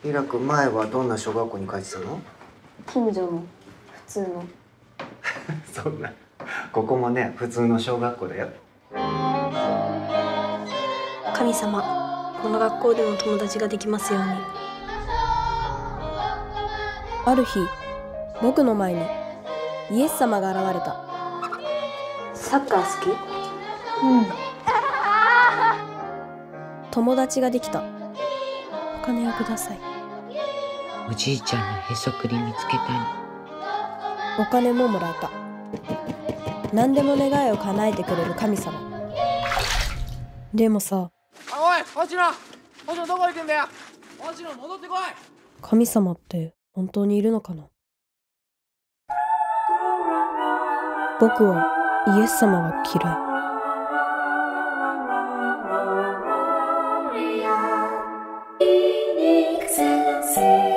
イラ君、前はどんな小学校に通ってたの？ 近所の普通の。 そんな、ここもね、普通の小学校だよ。 神様、この学校でも友達ができますように。 ある日、僕の前にイエス様が現れた。 サッカー好き？ 友達ができた。お金をください。 おじいちゃんのへそくり見つけたの。 お金ももらえた。何でも願いを叶えてくれる神様。でもさ、 おい、星野どこ行くんだよ。星野戻ってこい。 神様って本当にいるのかな？僕はイエス様が嫌い。 Phoenix